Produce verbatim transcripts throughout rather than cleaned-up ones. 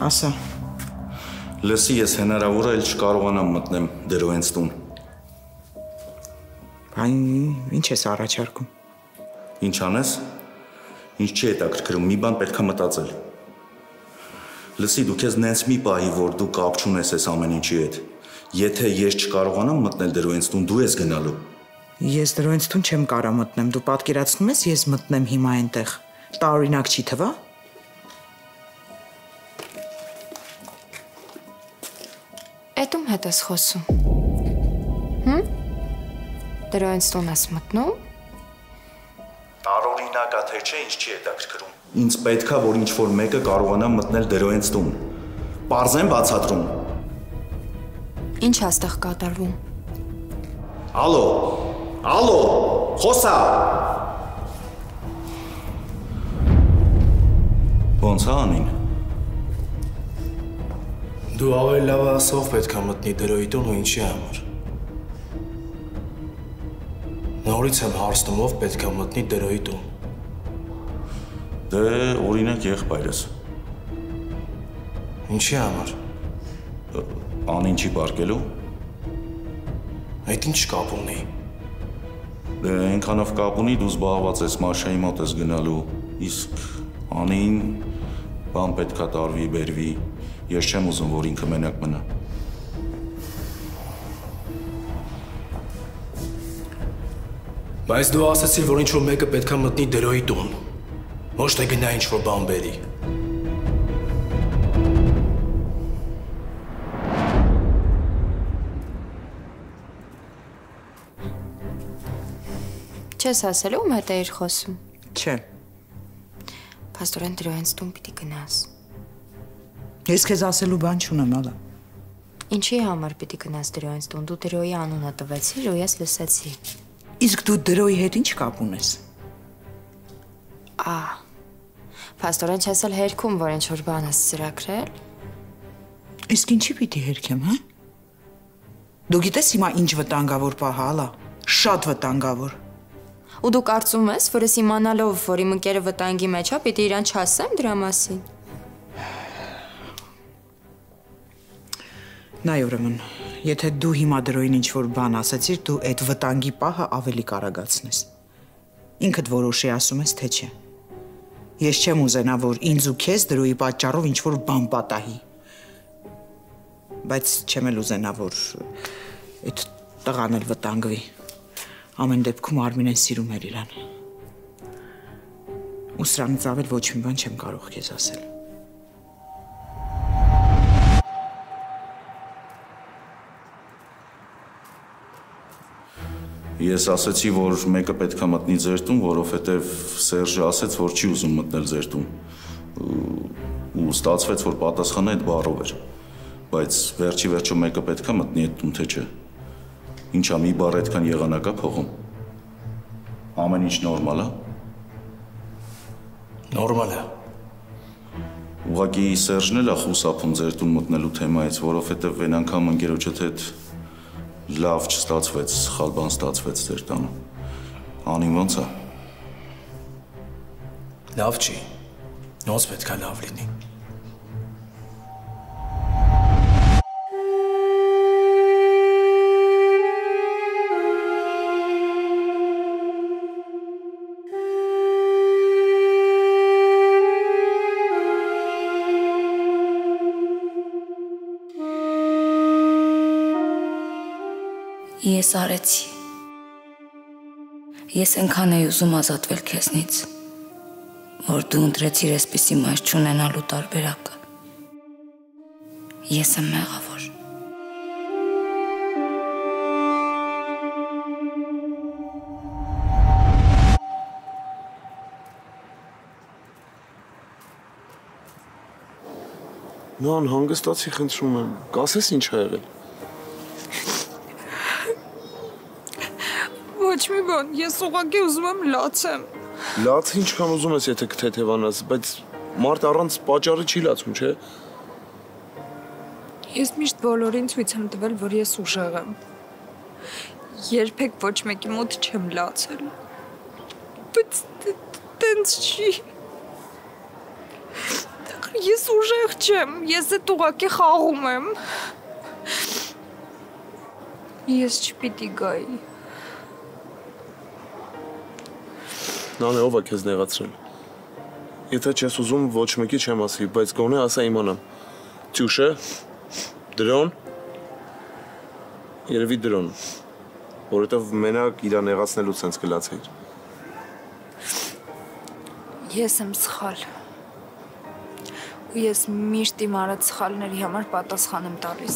Ասա։ Լսի, ես հնարավոր է չկարողանամ մտնեմ դրոյենց տուն։ Այն ինչ ես առաջարկում։ Ինչ անես։ Ինչ չի հետաքրքրում, մի բան պետք է մտածել։ Լսի, դու քեզ նենց մի պահի, որ դու կապ չունես այս ամեն ինչի հետ։ Եթե ես չկարողանամ մտնել դրոյենց տուն, դու ես գնալու։ Ես դրոյենց տուն չեմ կարող մտնեմ, դու պատկերացնում ես ես մտնեմ հիմա այնտեղ։ Տարօրինակ չի թվա։ Էդ ում հետ ես խոսում։ Հմ? Դրոյենց տուն ես մտնում։ Տարօրինակ է թե չէ, ինչ չի հետաքրքրում։ Ինձ պետք է, որ ինչ-որ մեկը կարողանա մտնել դրոյենց տուն։ Պարզեն բացատրում։ Ինչ է այստեղ կատարվում։ Ալո, ալո, խոսա։ Ոնց է անին։ Դու ավելի լավ ասող պետք է մտնի դրոյի տուն ու ինչի համար։ Նորից եմ հարցնում, ով պետք է մտնի դրոյի տուն։ Դե օրինակ եղբայրս։ Ինչի համար։ Անին չի պարկելու։ Այդ ինչ կապ ունի։ Դե այնքանով կապ ունի, դու զբաղված ես Մաշայի մոտ ես գնալու, իսկ անին բան պետք է տարվի, բերվի, ես չեմ ուզում, որ ինքը մենակ մնա։ Բայց դու ասացիր, որ ինչ-որ մեկը պետք է մտնի դրոյի տուն, ոչ թե գնա ինչ-որ բան բերի։ Չես ասել ում հետ էիր խոսում։ Չէ։ Փաստորեն դրոյենց տուն պիտի գնաս։ Ես քեզ ասելու բան չունեմ, ալա։ Ինչի համար պիտի գնաս դրոյենց տուն։ Դու դրոյի անունը տվեցիր ու ես լսեցի։ Իսկ դու դրոյի հետ ինչ կապ ունես։ Ա։ Փաստորեն չես էլ հերքում, որ ինչ որ բան ես ծրագրել։ Իսկ ինչի պիտի հերքեմ, հա։ Դու գիտես հիմա ինչ վտանգավոր պահ է, ալա։ Շատ վտանգավոր։ Ու դու կարծում ես, որ ես իմանալով, որ իմ ընկերը վտանգի մեջ է, պիտի իրան չասեմ դրա մասին։ Նայ ուրեմն, եթե դու հիմա դրոյին ինչ-որ բան ասացիր, դու այդ վտանգի պահը ավելի կարագացնես։ Ինքդ որոշի ասում ես, թե չէ։ Ես չեմ ուզենա, որ ինձ ու քեզ դրոյի պատճառով ինչ-որ բան պատահի։ Բայց չեմ էլ ուզենա, որ այդ տղան էլ վտանգվի։ Ամեն դեպքում Արմինեն սիրում էր իրան։ Ու սրանից ավել ոչ մի բան չեմ կարող քեզ ասել։ Ես ասեցի, որ մեկը պետք է մտնի ձեր տուն, որովհետև Սերժը ասեց, որ չի ուզում մտնել ձեր տուն։ Ու ստացվեց, որ պատասխանը այդ բառով էր։ Բայց վերջի վերջո մեկը պետք է մտնի այդ տուն, թե չէ։ Ինչա մի բառ այդքան եղանակ է փողում։ Ամեն ինչ նորմալ է։ Նորմալ է։ Ուղղակի Սերժն էլ է խուսափում ձեր տուն մտնելու թեմայից, որովհետև այն անգամ ընկերոջդ հետ լավ չստացվեց, սխալ բան ստացվեց ձեր տանը։ Անին ոնց է։ Լավ չի։ Ոնց պետք է լավ լինի։ Ես արեցի։ Ես այնքան էի ուզում ազատվել քեզնից, որ դու ընտրեցիր այսպիսի մայր չունենալու տարբերակը։ Ես եմ մեղավոր։ Ման, հանգստացի խնդրում եմ, կասես ինչ ա եղել։ Ոչ մի բան, ես ուղղակի ուզում եմ լացեմ։ Լաց ինչքան ուզում ես, եթե կթեթևանաս, բայց մարդ առանց պատճառի չի լացում, չէ։ Ես միշտ բոլորին ցույց եմ տվել, որ ես ուժեղ եմ։ Երբեք ոչ մեկի մոտ չեմ լացել։ Բայց տենց չի։ Ես ուժեղ չեմ, ես այդ ուղղակի խաղում եմ։ Ես չպիտի գայի։ Նանե, ով է քեզ նեղացրել։ Եթե չես ուզում, ոչ մեկի չեմ ասի, բայց գոնե ասա իմանամ։ Տյուշը, դրոն, երևի դրոն, որովհետև մենակ իրա նեղացնելուց սենց գլացեիր։ Ես եմ սխալ։ Ու ես միշտ իմ արած սխալների համար պատասխան եմ տալիս։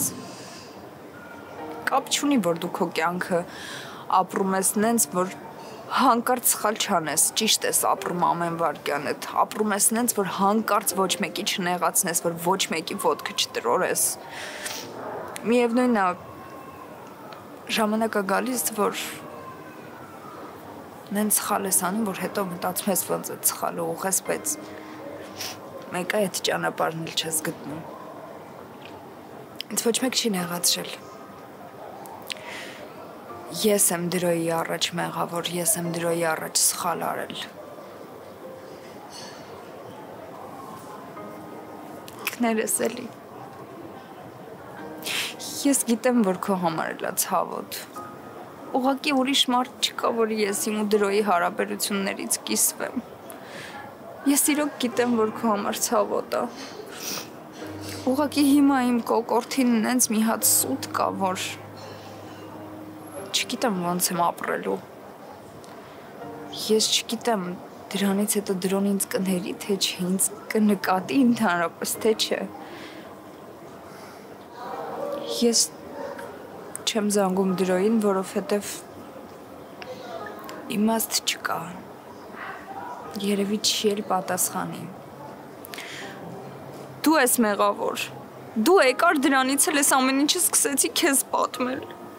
Կապ չունի, որ դու քո կյանքը ապրում ես նենց, որ հանկարծ սխալ չանես, ճիշտ ես ապրում ամեն վարքյանդ, ապրում ես նենց, որ հանկարծ ոչ մեկի չնեղացնես, որ ոչ մեկի ոտքը չտրորես։ Միևնույնն է, ժամանակ է գալիս, որ նենց սխալ ես անում, որ հետո մտածում ես ոնց այդ սխալը ուղղես, բայց մեկը այդ ճանապարհն էլ չես գտնում։ Ինձ ոչ մեկ չի նեղացրել։ Ես եմ դրոյի առաջ մեղավոր, ես եմ դրոյի առաջ սխալ արել։ Կներես էլի։ Ես գիտեմ, որ քո համար էլա ցավոտ։ Ուղղակի ուրիշ մարդ չկա, որ ես իմ ու դրոյի հարաբերություններից կիսվեմ։ Ես իրոք գիտեմ, որ քո համար ցավոտ է։ Ուղղակի հիմա իմ կոկորտին նենց մի հատ սուտ կա, որ չգիտեմ ոնց եմ ապրելու։ Ես չգիտեմ դրանից հետո դրոն ինձ կների, թե չէ, ինձ կնկատի ընդհանրապես, թե չէ։ Ես չեմ զանգում դրոյին, որովհետև իմաստ չկա։ Երևի չի էլ պատասխանի։ Դու ես մեղավոր։ Դու եկար դրանից էլ ես ամեն ինչը սկսեցի քեզ պատմել։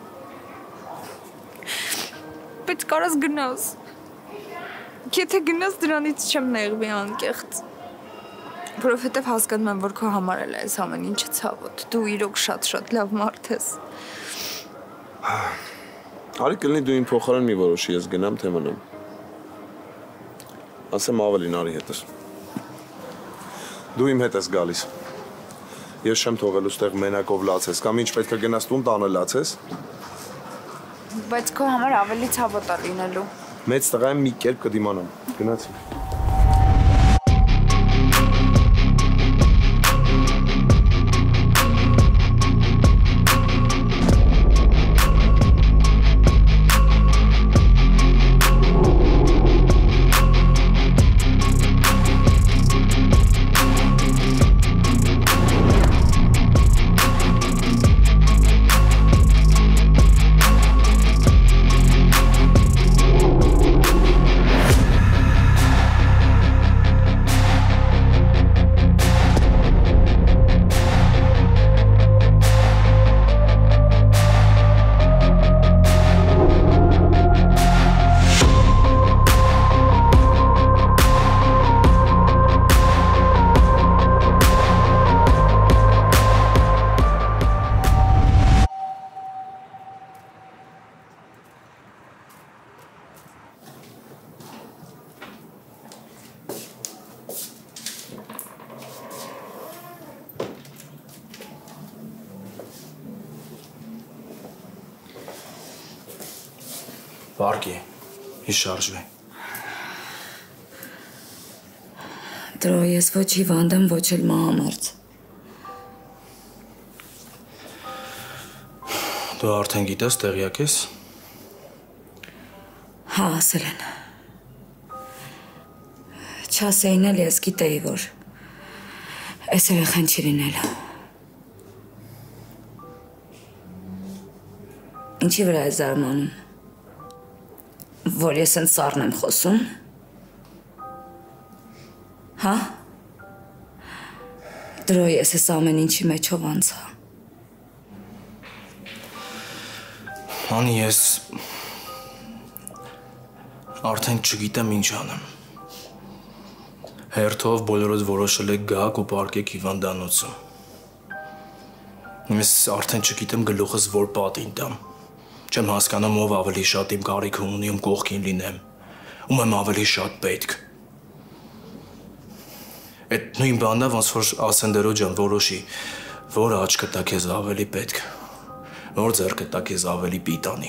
Բայց կարաս գնաս։ Եթե գնաս դրանից չեմ նեղվի անկեղծ։ Որովհետև հասկանում եմ, որ քո համար էլ այս ամեն ինչը ցավոտ։ Դու իրոք շատ-շատ լավ մարդ ես։ Արի կլինի դու իմ փոխարեն մի որոշի, ես գնամ թե մնամ։ Ասեմ ավելին արի հետս։ Դու իմ հետ ես գալիս։ Ես չեմ թողելու ստեղ մենակով լացես, կամ ինչ պետք է գնաս տուն տանը լացես։ Բայց քո համար ավելի ցավոտ է լինելու։ Մեծ տղա եմ մի կերպ կդիմանամ։ Գնացի։ Վարկի, հիս շարժվի։ Դրո ես ոչ հիվանդ եմ, ոչ էլ մահամերձ։ Դու արդեն գիտես, տեղյակ ես։ Հա, ասել են։ Չասեին էլ ես գիտեի, որ այս երեխան չի լինել։ Ինչի վրա է զարմանում։ Որ ես ընդ սառն եմ խոսում։ Հա։ Դրո ես ես ամեն ինչի մեջով անցա։ Անի ես արդեն չգիտեմ ինչ անեմ։ Հերթով բոլորոց որոշել եք գաք ու պարկեք հիվանդանոցում։ Ես արդեն չգիտեմ գլուխս որ պատին տամ։ Չեմ հասկանում ով ավելի շատ իմ կարիքը ունի, ում կողքին լինեմ, ում եմ ավելի շատ պետք։ Այդ նույն բանն է, ոնց որ ասեն դերո ջան, որոշի, որ աչքը տա քեզ ավելի պետք, որ ձեռքը տա քեզ ավելի պիտանի։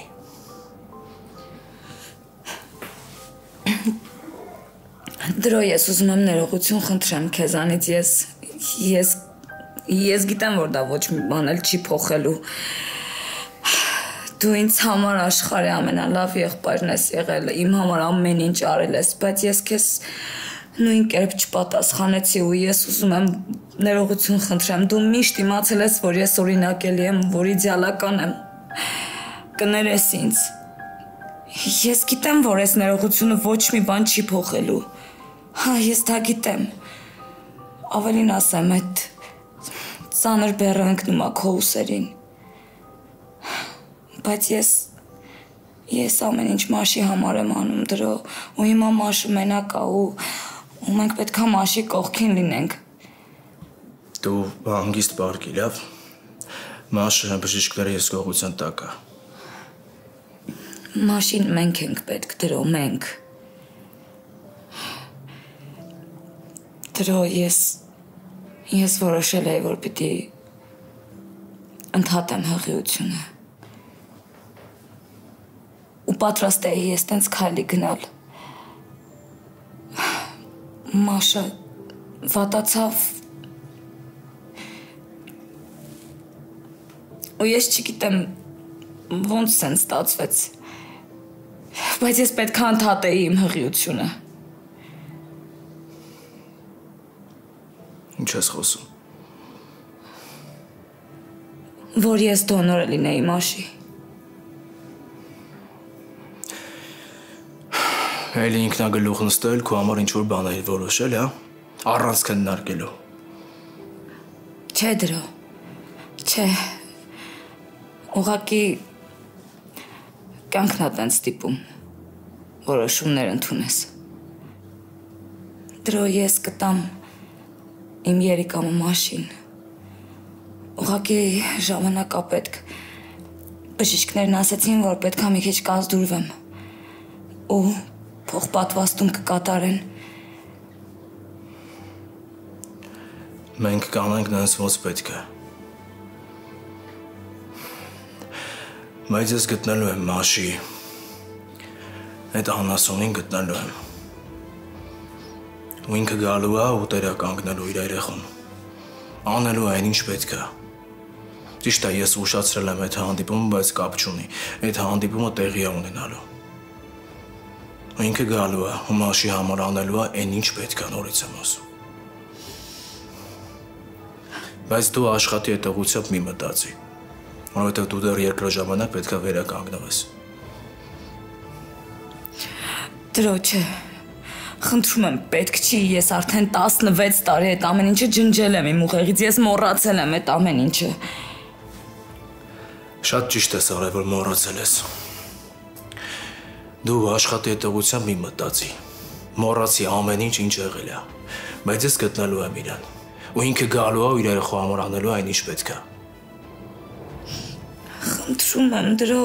Դրո ես ուզում եմ ներողություն խնդրեմ քեզանից, ես ես ես գիտեմ, որ դա ոչ մի բան էլ չի փոխելու։ Դու ինձ համար աշխարհի ամենալավ եղբայրն ես եղել, իմ համար ամեն ինչ արել ես, բայց ես քեզ նույն կերպ չպատասխանեցի ու ես ուզում եմ ներողություն խնդրեմ։ Դու միշտ իմացել ես, որ ես օրինակելի եմ, որ իդեալական եմ։ Կներես ինձ։ Ես գիտեմ, որ այս ներողությունը ոչ մի բան չի փոխելու։ Հա, ես դա գիտեմ։ Ավելին ասեմ, այդ ծանր բեռը ընկնում է քո ուսերին։ Բայց ես ես ամեն ինչ Մաշի համար եմ անում դրո, ու հիմա Մաշը մենակ է ու ու մենք պետք է Մաշի կողքին լինենք։ Դու հանգիստ բարգի, լավ։ Մաշը բժիշկները ես կողության տակ է։ Մաշին մենք ենք պետք դրո, մենք։ Դրո ես ես որոշել էի, որ պիտի ընդհատեմ հղիությունը։ Ու պատրաստ էի ես տենց քայլի գնալ։ Մաշը վատացավ ու ես չգիտեմ ոնց սենց ստացվեց, բայց ես պետք է ընդհատեի իմ հղիությունը։ Ինչ ես խոսում։ Որ ես դոնորը լինեի Մաշի։ Էլի ինքնագլուխ նստել, քո համար ինչ-որ բան էի որոշել, հա, առանց քննարկելու։ Չէ դրո, չէ, ուղղակի կյանքն ա տենց ստիպում, որոշումներ ընդունես։ Դրո ես կտամ իմ երիկամը Մաշին, ուղղակի ժամանակ ա պետք, բժիշկներն ասեցին, որ պետք ա մի քիչ կազդուրվեմ, ու փոխպատվաստում կկատարեն։ Մենք կանենք նենց ոնց պետք է։ Բայց ես գտնելու եմ Մաշի, այդ անասունին գտնելու եմ։ Ու ինքը գալու է ու տերը կանգնելու իր երեխուն։ Անելու այն ինչ պետք է։ Ճիշտ է, ես ուշացրել եմ այդ հանդիպումը, բայց կապ չունի։ Այդ հանդիպումը տեղի է ունենալու։ Ու ինքը գալու է, ու Մաշի համար անելու է այն ինչ պետք է, նորից եմ ասում։ Բայց դու աշխատի այդ ուղղությամբ մի մտածի, որովհետև դու դեռ երկրորդ ժամանակ պետք է վերականգնվես։ Դրո չէ, խնդրում եմ, պետք չի, ես արդեն տասնվեց տարի այդ ամեն ինչը ջնջել եմ իմ ուղեղից, ես մոռացել եմ այդ ամեն ինչը։ Շատ ճիշտ ես արել, որ մոռացել ես։ Դու աշխատի այդ ուղղությամբ մի մտածի, մոռացի ամեն ինչ ինչ եղել է, բայց ես գտնելու եմ իրան, ու ինքը գալու է ու իր երեխու համար անելու այն ինչ պետք է։ Խնդրում եմ դրո։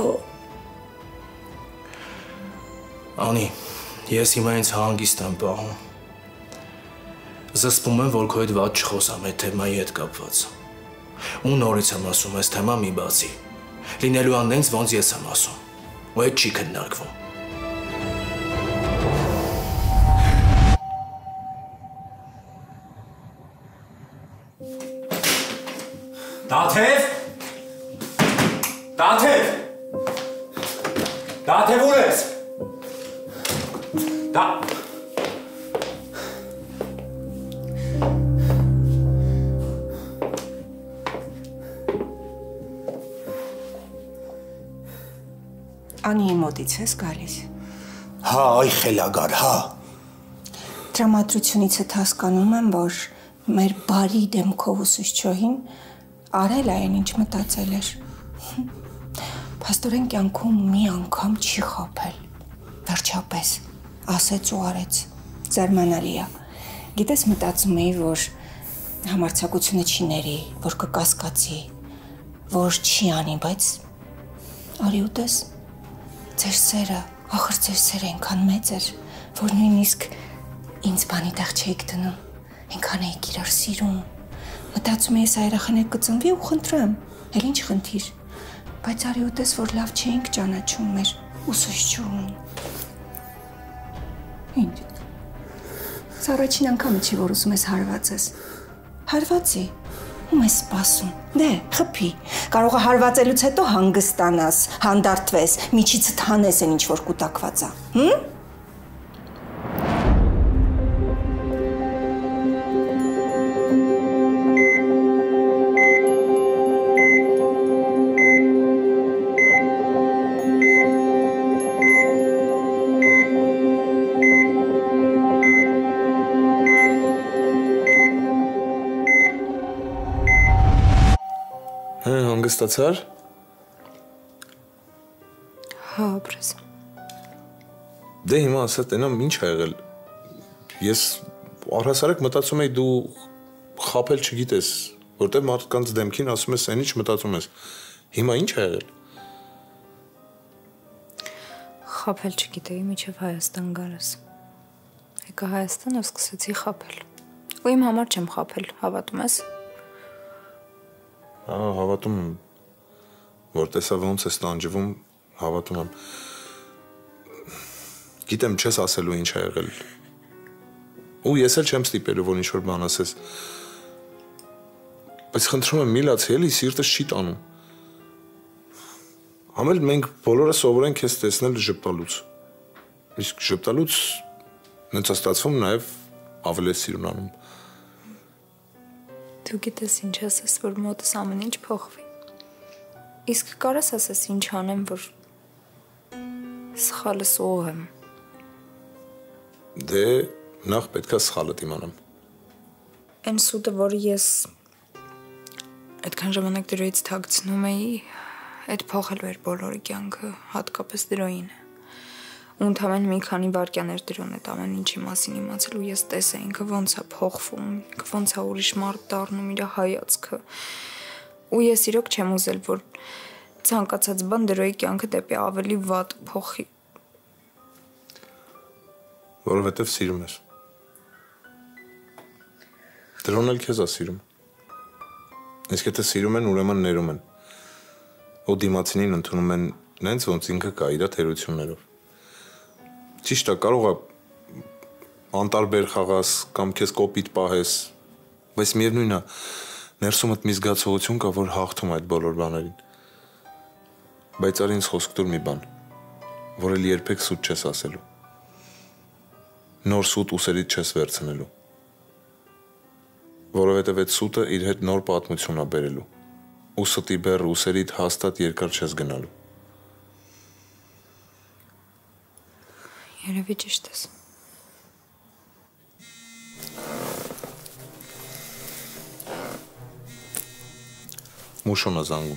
Անի, ես հիմա ինձ հանգիստ եմ պահում։ Զսպում եմ, որ քո հետ վատ չխոսամ այդ թեմայի հետ կապված։ Ու նորից եմ ասում, այս թեմա մի բացի։ Լինելու է նենց, ոնց ես եմ ասում, ու այդ չի քննարկվում։ Դաթև։ Դաթև։ Դաթև ուր ես։ Դա Անի մոտից ես գալիս։ Հա, այ խելագար, հա։ Տրամադրությունիցդ հասկանում եմ, որ մեր բարի դեմքով ուսուցչոհին արել է այն ինչ մտածել էր։ Փաստորեն կյանքում մի անգամ չի խաբել։ Վերջապես ասեց ու արեց։ Զարմանալի է։ Գիտես, մտածում էի, որ համարձակությունը չի ների, որ կկասկածի, որ չի անի, բայց արի ու տես։ Ձեր սերը, ախր ձեր սերը այնքան մեծ էր, որ նույնիսկ ինձ բանի տեղ չէիք դնում։ Մենք անեիք իրար սիրում։ Մտածում ես այրախանեք կծնվի ու խնդրեմ, էլ ինչ խնդիր։ Բայց արի ուտես, որ լավ չէինք ճանաչում մեր ուսուցչուն։ Ինչ։ Սա առաջին անգամը չի, որ ուզում ես հարված ես։ Հարվածի, ում ես սպասում։ Դե, խփի։ Կարող է հարվածելուց հետո հանգստանաս, հանդարտվես, միջիցդ հանես են ինչ որ կուտակված է։ Հմ։ Հանգստացար։ Հա, ապրես։ Դե հիմա ասա տենամ ինչ ա եղել։ Ես առհասարակ մտածում էի դու խաբել չգիտես, որտեղ մարդկանց դեմքին ասում ես այն ինչ մտածում ես։ Հիմա ինչ ա եղել։ Խաբել չգիտեի, միջև Հայաստան գարս։ Եկա Հայաստան ու սկսեցի խաբել։ Ու իմ համար չեմ խաբել, հավատում ես։ Ահա, հավատում եմ, որ տեսա ոնց ես տանջվում, հավատում եմ։ Գիտեմ չես ասելու ինչ ա եղել։ Ու ես էլ չեմ ստիպելու, որ ինչ-որ բան ասես։ Բայց խնդրում եմ մի լացի, էլի սիրտս չի տանում։ Համել մենք բոլորը սովորենք ես տեսնել ժպտալուց։ Իսկ ժպտալուց նենց է ստացվում նաև ավելի սիրուն անում։ Դու գիտես ինչ ասես, որ մոտս ամեն ինչ փոխվի։ Իսկ կարես ասես ինչ անեմ, որ սխալս ով եմ։ Դե նախ պետք է սխալդ իմանամ։ Այն սուտը, որ ես այդքան ժամանակ դրոյից թաքցնում էի, այդ փոխելու էր բոլորի կյանքը, հատկապես դրոյին։ Ու ընդամենը մի քանի վայրկյաներ դրոն այդ ամեն ինչի մասին իմացել ու ես տեսա ինքը ոնց է փոխվում, ինքը ոնց է ուրիշ մարդ դառնում իր հայացքը։ Ու ես իրոք չեմ ուզել, որ ցանկացած բան դրոյի կյանքը դեպի ավելի վատ փոխի։ Որովհետև սիրում ես։ Դրոն էլ քեզ է սիրում։ Իսկ եթե սիրում են, ուրեմն ներում են։ Ու դիմացինին ընդունում են նենց ոնց ինքը կա իր թերություններով։ Ճիշտ է, կարող է անտարբեր խաղաս կամ քեզ կոպիտ պահես, բայց միևնույն է, ներսումդ մի զգացողություն կա, որ հաղթում այդ բոլոր բաներին։ Բայց արի ինձ խոսք տուր մի բան, որ էլ երբեք սուտ չես ասելու։ Նոր սուտ ուսերիդ չես վերցնելու։ Որովհետև այդ սուտը իր հետ նոր պատմություն է բերելու։ Ու ստի բեռ ուսերիդ հաստատ երկար չես գնալու։ Երևի ճիշտ ես։ Մուշոն է զանգում։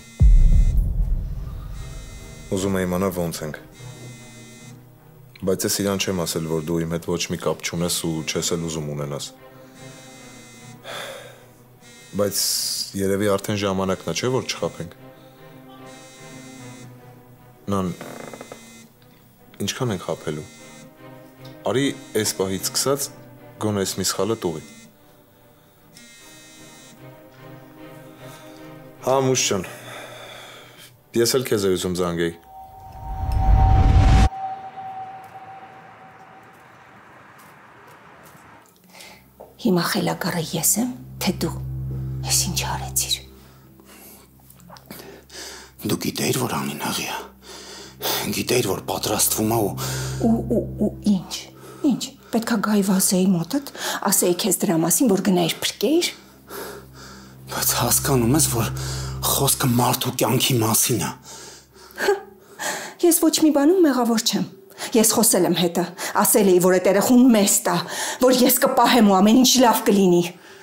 Ուզում է իմանալ ոնց ենք։ Բայց ես իրան չեմ ասել, որ դու իմ հետ ոչ մի կապ չունես ու չես էլ ուզում ունենաս։ Բայց երևի արդեն ժամանակն է, չէ՞ որ չխաբենք։ Նան ինչքան ենք խաբելու։ Արի այս պահից սկսած գոնե այս մի սխալը տուղի։ Հա, մուշ ջան, ես էլ քեզ էի ուզում զանգեի։ Հիմա խելագարը ես եմ, թե դու, ես ինչ արեցիր։ Դու գիտեիր, որ ամենաղի է, գիտեիր, որ պատրաստվում է ու… Ու, ու, ու, ինչ, ինչ, պետք է գայի վասեի մոտդ, ասեի քեզ դրա մասին, որ գնայիր փրկեիր։ Բայց հասկանում ես, որ խոսքը մարդու կյանքի մասին է։ Ես ոչ մի բանում մեղավոր չեմ։ Ես խոսել եմ հետը, ասել էի, որ այդ երեխուն մեծ է, որ ես կպահեմ ու ամեն ինչ լավ կլինի։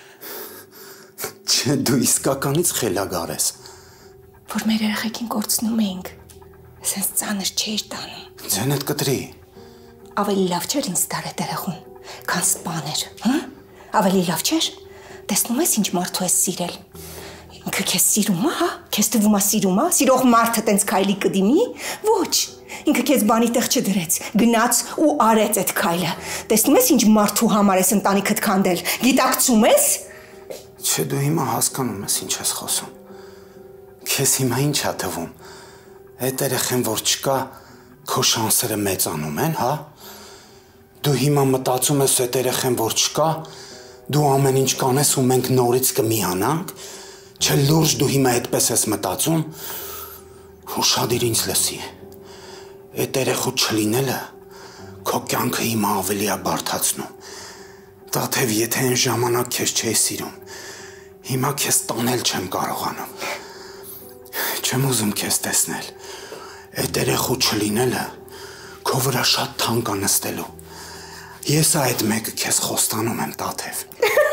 Չէ, դու իսկականից խելագար ես։ Որ մեր երեխեքին կորցնում էինք, սենց ծանր չէիր տանում։ Ձենդ կտրի։ Ավելի լավ չէր ինձ տար այդ երեխուն, քան սպաներ, հա? Ավելի լավ չէր։ Տեսնում ես ինչ մարդու ես սիրել։ Ինքը քեզ սիրում է, հա? Քեզ թվում է սիրում է, սիրող մարդը տենց քայլի կդիմի։ Ոչ, Ինքը քեզ բանի տեղ չդրեց, գնաց ու արեց այդ քայլը։ Տեսնում ես ինչ մարդու համար ես ընտանիքդ քանդել։ Գիտակցում ես։ Չէ, դու հիմա հասկանում ես ինչ ես խոսում։ Քեզ հիմա ինչ ա թվում։ Այդ երեխեն որ չկա, քո շանսերը մեծանում են, հա։ Դու հիմա մտածում ես այդ երեխեն որ չկա, դու ամեն ինչ կանես ու մենք նորից կմիանանք։ Չէ, լուրջ դու հիմա այդպես ես մտածում։ Ուշադիր ինձ լսի։ Այդ երեխու չլինելը քո կյանքը հիմա ավելի է բարդացնում։ Տաթև եթե այն ժամանակ քեզ չէի սիրում, հիմա քեզ տանել չեմ կարողանում։ Չեմ ուզում քեզ տեսնել։ Այդ երեխու չլինելը քո վրա շատ թանկ է նստելու։ Ես այդ մեկը քեզ խոստանում եմ, Տաթև։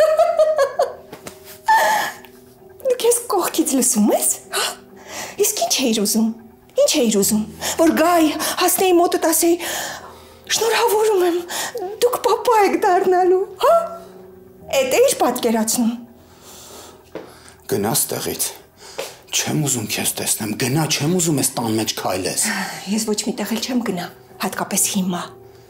Դու քեզ կողքից լսում ես, հա։ Իսկ ինչ էիր ուզում։ Ինչ էիր ուզում, որ գայի, հասնեի մոտդ ասեի, շնորհավորում եմ, դուք պապա եք դառնալու, հա։ Էդ էիր պատկերացնում։ Գնա ստեղից։ Չեմ ուզում քեզ տեսնեմ, գնա, չեմ ուզում ես տան մեջ քայլես։ Ես ոչ մի տեղ էլ չեմ գնա, հատկապես հիմա։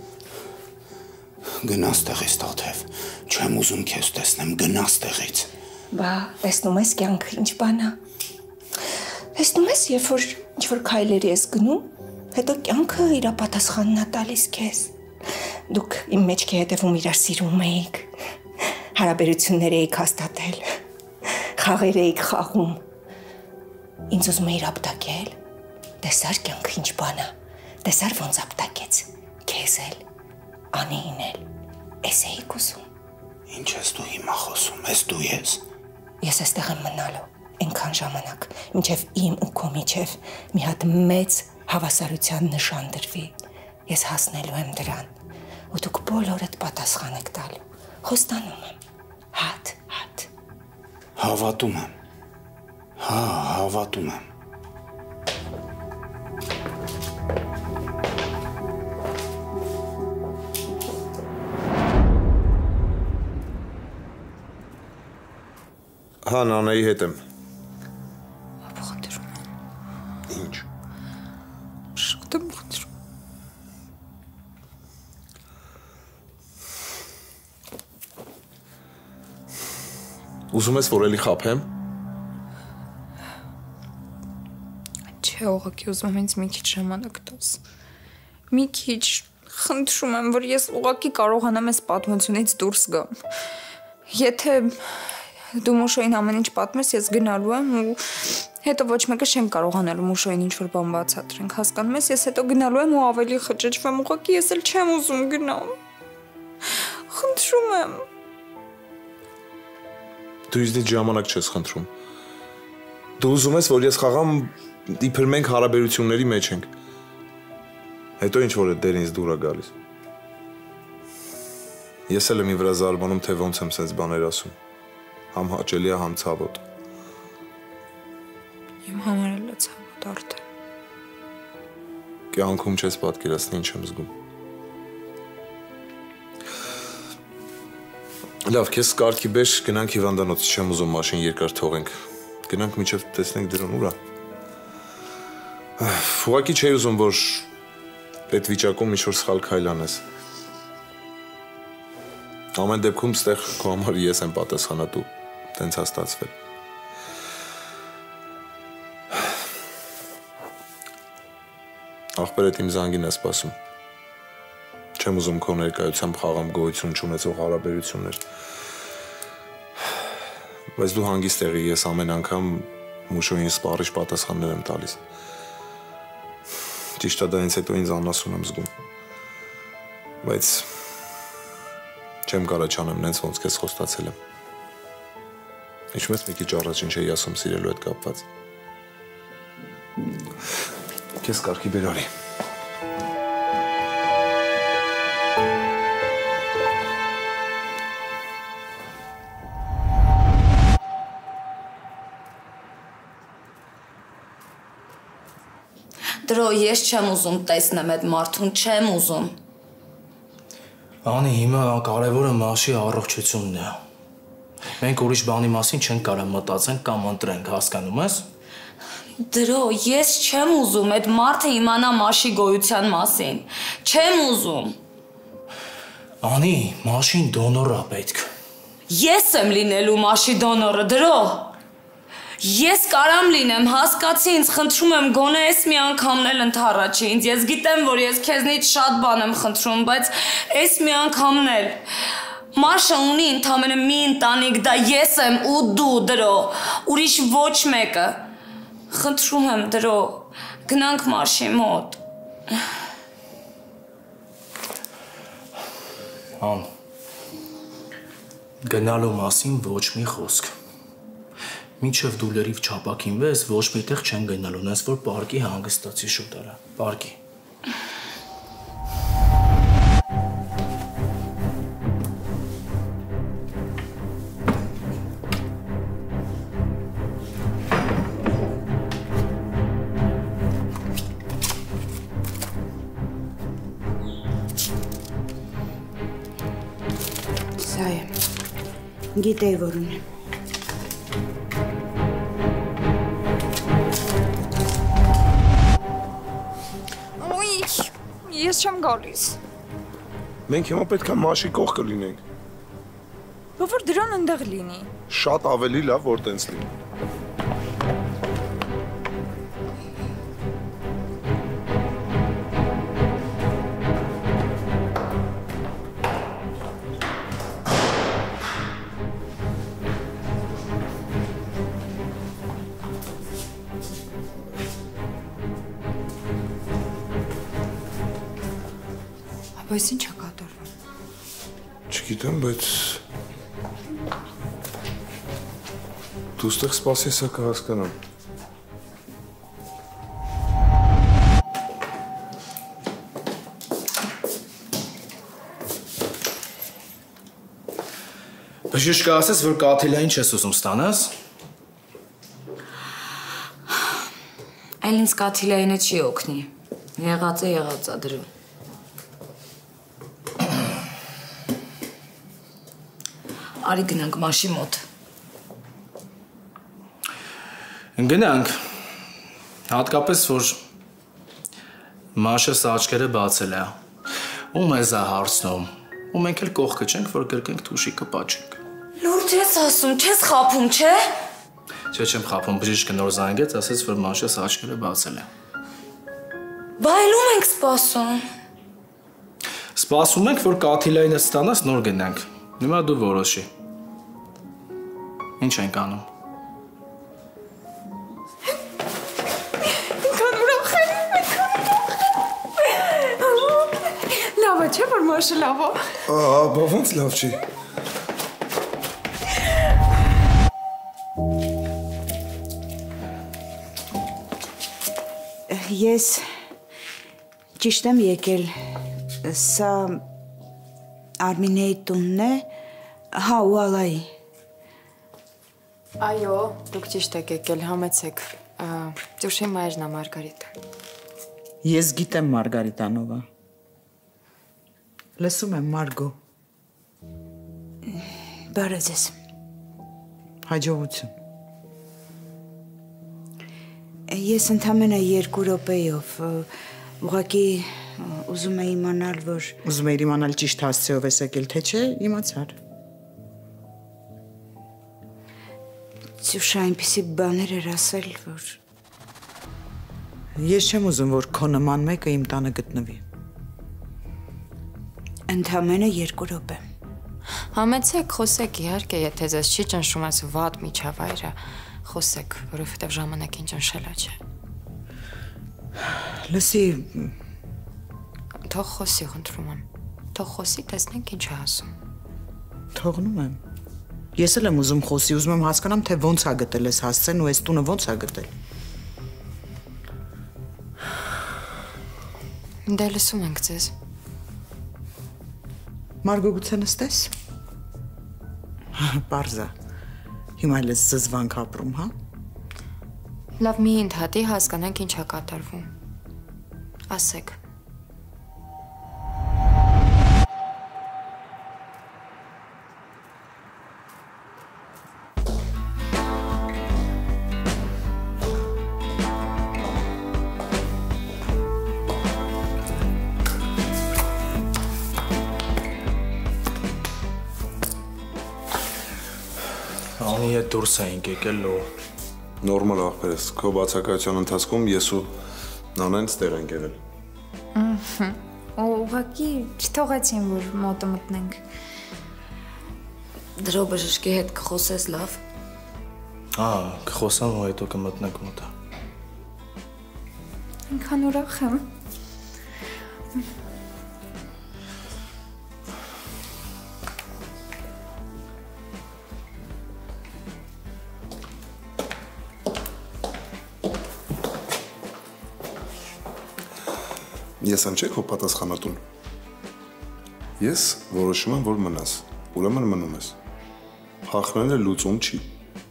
Գնա ստեղից, Տաթև։ Չեմ ուզում քեզ տեսնեմ, գնա ստեղից։ Բա, տեսնում ես կյանքը ինչ բան է։ Տեսնում ես, երբ որ ինչ-որ քայլերի ես գնում, հետո կյանքը իր պատասխանն է տալիս քեզ։ Դուք իմ մեջքի հետևում իրար սիրում էիք, հարաբերություններ էիք հաստատել, խաղեր էիք խաղում։ Ինձ ուզում էիր ապտակել, տեսար կյանքը ինչ բան է, տեսար ոնց ապտակեց, քեզ էլ, Անիին էլ, էս էիք ուզում։ Ինչ ես դու հիմա խոսում, ես դու ես։ Ես էստեղ եմ մնալու, այնքան ժամանակ, մինչև իմ ու քո միջև մի հատ մեծ հավասարության նշան դրվի, ես հասնելու եմ դրան, ու դուք բոլորդ պատասխան եք տալու, խոստանում եմ, հատ, հատ։ Հավատում եմ, հա, հավատում եմ։ Հա, Նանայի հետ եմ։ Ապա խնդրում եմ։ Ինչ։ Շատ եմ խնդրում։ Ուզում ես, որ էլի խաբեմ։ Չէ, ուղղակի ուզում եմ ինձ մի քիչ ժամանակ տաս։ Մի քիչ խնդրում եմ, որ ես ուղղակի կարողանամ այս պատմությունից դուրս գամ։ Եթե դու Մուշոյին ամեն ինչ պատմես, ես գնալու եմ ու հետո ոչ մեկը չեմ կարողանալու Մուշոյին ինչ-որ բան բացատրենք, հասկանում ես, ես հետո գնալու եմ ու ավելի խճճվեմ, ուղղակի ես էլ չեմ ուզում գնամ։ Խնդրում եմ։ Դու ինձնից ժամանակ չես խնդրում։ Դու ուզում ես, որ ես խաղամ, իբր մենք հարաբերությունների մեջ ենք։ Հետո ինչ որ է դեր ինձ դուր է գալիս։ Ես էլ եմ ի վրա զարմանում, թե ոնց եմ սենց բաներ ասում։ Համ հաճելի է, համ ցավոտ։ Իմ համար էլ է ցավոտ արդեն։ Կյանքում չես պատկերացնի ինչ եմ զգում։ Լավ, քեզ կարգի բեր, գնանք հիվանդանոց, չեմ ուզում մաշին երկար թողենք։ Գնանք մինչև տեսնենք դրան ուր է։ Ուղղակի չէի ուզում, որ այդ վիճակում ինչ-որ սխալ քայլ անես։ Ամեն դեպքում ստեղ քո համար ես եմ պատասխանատու, տենց է ստացվել։ Ախպերդ իմ զանգին է սպասում։ Չեմ ուզում քո ներկայությամբ խաղամ գոյություն չունեցող հարաբերություններ։ Բայց դու հանգիստ եղի, ես ամեն անգամ Մուշոյին սպառիչ պատասխաններ եմ տալիս։ Ճիշտ է, դա ինձ հետո ինձ անասուն եմ զգում։ Բայց չեմ կարա չանեմ նենց ոնց քեզ խոստացել եմ։ Ինչու՞ ես մի քիչ առաջ ինչ էի ասում սիրելու հետ կապված։ Քեզ կարգի բեր արի։ Դրո, ես չեմ ուզում տեսնեմ այդ մարդուն, չեմ ուզում։ Անի, հիմա կարևորը Մաշի առողջությունն է։ Մենք ուրիշ բանի մասին չենք կարող մտածենք կամ ընտրենք, հասկանում ես։ Դրո, ես չեմ ուզում այդ մարդը իմանա Մաշի գոյության մասին։ Չեմ ուզում։ Անի, Մաշին դոնոր է պետք։ Ես եմ լինելու Մաշի դոնորը, Դրո։ Ես կարամ լինեմ, հասկացի ինձ, խնդրում եմ գոնե այս մի անգամն էլ ընդառաջի ինձ։ Ես գիտեմ, որ ես քեզնից շատ բան եմ խնդրում, բայց այս մի անգամն էլ։ Մաշը ունի ընդամենը մի ընտանիք, դա ես եմ ու դու, Դրո, ուրիշ ոչ մեկը։ Խնդրում եմ, Դրո, գնանք Մաշի մոտ։ Ան, գնալու մասին ոչ մի խոսք։ Մինչև դու լրիվ չապակինվես, ոչ մի տեղ չեն գնալու, նես որ պարկի հանգստացի շուտ արա, պարկի։ Սա է, գիտեի, որ ունեմ։ Ես չեմ գալիս։ Մենք հիմա պետք է Մաշի կողքը լինենք։ Ո՞վ որ դրան ընդեղ լինի։ Շատ ավելի լավ, որ տենց լինի։ Բայց ինչ է կատարվում։ Չգիտեմ, բայց դու ստեղ սպասես, հա կհասկանամ։ Բժիշկ ասես, որ կաթիլային չես ուզում ստանաս։ Այլ ինձ կաթիլայինը չի օգնի։ Եղած է, եղած է, Դրո։ Արի գնանք Մաշի մոտ։ Գնանք, հատկապես, որ Մաշը սա աչքերը բացել է, ու մեզ է հարցնում, ու մենք էլ կողքը չենք, որ գրկենք թուշիկը պաչենք։ Լուրջ ես ասում, չես խափում, չէ։ Չէ, չեմ խափում, բժիշկը նոր զանգեց, ասեց, որ Մաշը սա աչքերը բացել է։ Բա այլում ենք սպասում։ Սպասում ենք, որ կաթիլայինը ստանաս, նոր գնանք։ Հիմա դու որոշի։ Ինչ ենք անում։ Ինքան ուրախ եմ, ինքան լավ է, չէ՞ որ Մաշը լավ է։ Ահա, բա ոնց լավ չի։ Ես ճիշտ եմ եկել, սա Արմինեի տունն է, հա ու Ալայի։ Այո, դուք ճիշտ եք եկել, համեցեք։ Ճուշի մայրն է Մարգարիտա։ Ես գիտեմ Մարգարիտանովա։ Լսում եմ, Մարգո։ Բարև ձեզ։ Հաջողություն։ Ես ընդամենը երկու րոպեով ուղղակի ուզում եմ իմանալ, որ Ուզում եմ իմանալ ճիշտ հասցեով ես եկել, թե չէ, իմացար։ Ծյուշա այնպիսի բաներ էր ասել, որ Ես չեմ ուզում, որ քո նման մեկը իմ տանը գտնվի։ Ընդամենը երկու րոպե։ Համեցեք, խոսեք, իհարկե, եթե ձեզ չի ճնշում այս վատ միջավայրը, խոսեք, որովհետև ժամանակին ճնշելա չէ։ Լսի, Թող խոսի, խնդրում եմ։ Թող խոսի, տեսնենք ինչ է ասում։ թողնում եմ։ Ես էլ եմ ուզում խոսի, ուզում եմ հասկանամ, թե ոնց է գտել ես հասցեն ու այս տունը ոնց է գտել։ Դե լսում ենք ձեզ։ Մարգո գուցե նստես։ Պարզա։ Հիմա էլ ես զզվանք ապրում, հա։ Լավ, մի ընդհատի հասկանանք ինչ է կատարվում։ Ասեք։ դուրս էինք եկել ու Նորմալ ախպեր ես, քո բացակայության ընթացքում ես ու Նանեն ստեղ ենք եղել։ Ու ուղղակի չթողեցին, որ մոտը մտնենք։ Դրո բժշկի հետ կխոսես լավ։ Ա, կխոսամ ու հետո կմտնենք մոտը։ Ինքան ուրախ եմ։ Ես անչեք հո պատասխանատուն։ Ես որոշում եմ, որ մնաս, ուրեմն մնում ես։ Խախնելը լուծում չի։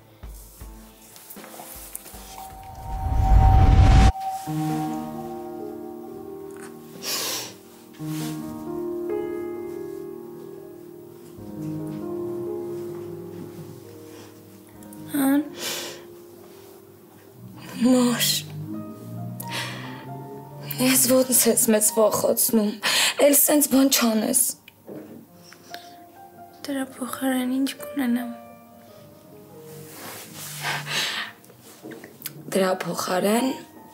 Մաշ Ես ոնց ես մեծ վախացնում, էլ սենց բան չանես։ Դրա փոխարեն ինչ կունենամ։ Դրա փոխարեն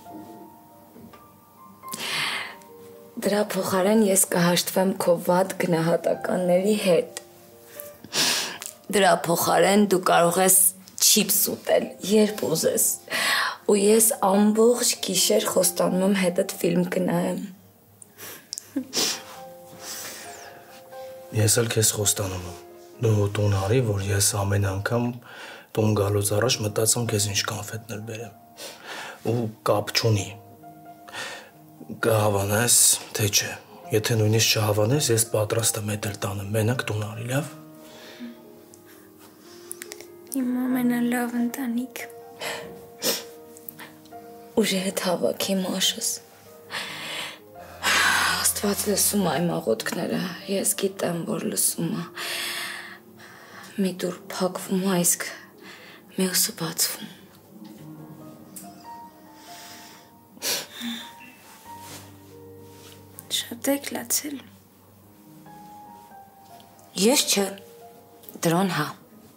Դրա փոխարեն ես կհաշտվեմ քո վատ գնահատականների հետ։ Դրա փոխարեն դու կարող ես չիփս ուտել, երբ ուզես։ Ու ես ամբողջ գիշեր խոստանում եմ հետդ ֆիլմ կնայեմ։ Ես էլ քեզ խոստանում եմ։ Դու տուն արի, որ ես ամեն անգամ տուն գալուց առաջ մտածում քեզ ինչ կոնֆետներ բերեմ։ Ու կապ չունի։ Կհավանես, թե չէ։ Եթե նույնիսկ չհավանես, ես պատրաստ եմ հետել տանը մենակ տուն արի, լավ։ Իմ ամենալավ ընտանիք։ Ուժի հետ հավաքի մաշս։ Աստված լսում այմ աղոտքները, ես գիտեմ, որ լսում է։ Մի դուր փակվում է, իսկ մյուսը բացվում։ Շատ եք լացել։ Ես չէ, դրոն հա։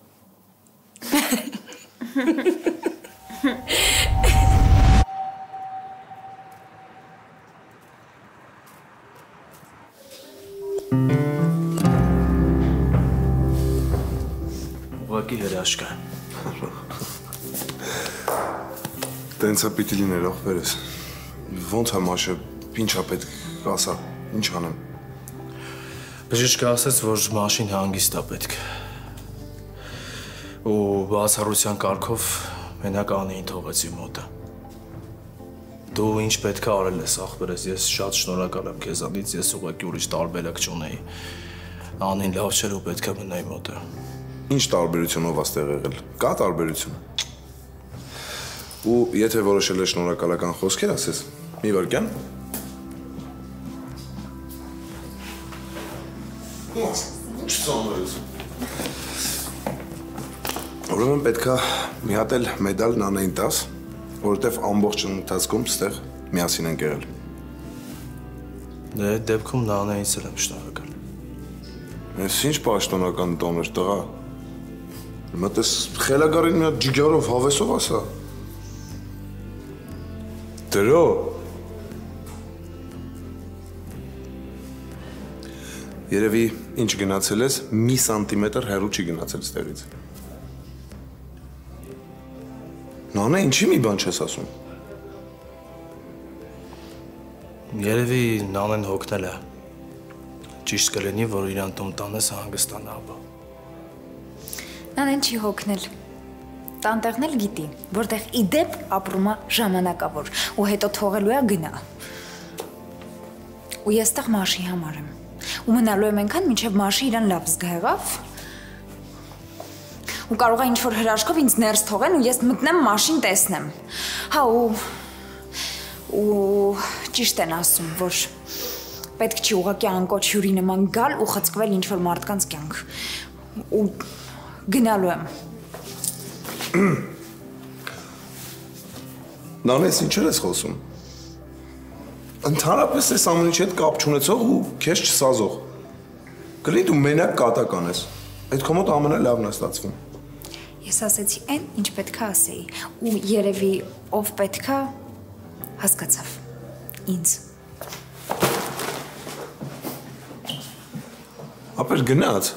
Ուղղակի հրաշք է։ Տենցա պիտի լիներ ախպերս։ Ոնց է մաշը, ինչա պետք ասա, ինչ անեմ։ Բժիշկը ասաց, որ մաշին հանգիստ է պետք։ Ու բացառության կարգով մենակ Անեին թողեցի մոտը։ Դու ինչ պետք է արել ես, ախպերս, ես շատ շնորհակալ եմ քեզանից, ես ուղղակի ուրիշ տարբերակ չունեի։ Անին լավ չէր ու պետք է մնայի մոտը։ Ինչ տարբերությունով աստեղ եղել, կա տարբերություն։ Ու եթե որոշել ես շնորհակալական խոսքեր ասես, մի վարքյան։ Ուրեմն պետք է մի հատ էլ մեդալ Նանեին տաս, որովհետև ամբողջ ընթացքում ստեղ միասին ենք եղել։ Դե դեպքում Նանեից էլ եմ շնորհակալ։ Ես ինչ պաշտոնական տոն էր տղա։ Մտես խելագարին մի հատ ջիգարով հավեսով ասա։ Դրո։ Երևի ինչ գնացել ես, մի սանտիմետր հեռու չի գնացել ստեղից։ Նանե, ինչի մի բան չես ասում։ Երևի Նանեն հոգնել է։ Ճիշտ կլինի, որ իրան տուն տանես հանգստանա ապա։ Նանեն չի հոգնել։ Տանտեղն էլ գիտի, որտեղ իդեպ ապրում է ժամանակավոր, ու հետո թողելու է գնա։ Ու ես տեղ մաշի համար եմ։ Ու մնալու եմ այնքան, մինչև մաշի իրան լավ զգա եղավ։ Ու կարող է ինչ-որ հրաշքով ինձ ներս թողեն ու ես մտնեմ մաշին տեսնեմ։ Հա ու ու ճիշտ են ասում, որ պետք չի ուղղակի անկոչ հյուրի նման գալ ու խցկվել ինչ-որ մարդկանց կյանք։ Ու գնալու եմ։ Նանես ինչեր ես խոսում։ Ընդհանրապես այս ամեն ինչի հետ կապ չունեցող ու քեզ չսազող։ Կլինի դու մենակ կատական ես։ Այդ քո մոտ ամենալավն է ստացվում։ Ես ասեցի այն, ինչ պետք է ասեի, ու երևի ով պետք է հասկացավ։ Ինձ։ Ապեր գնաց։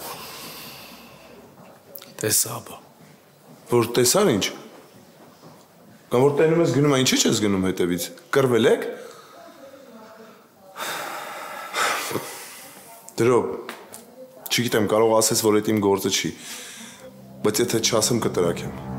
Տեսա, աբա։ Որ տեսար ինչ։ Կամ որ տենում ես գնում, ինչի՞ չես գնում հետևից։ Կռվել եք։ Դրո, չգիտեմ, կարող ասես, որ այդ իմ գործը չի, բայց եթե չասեմ կտրակեմ։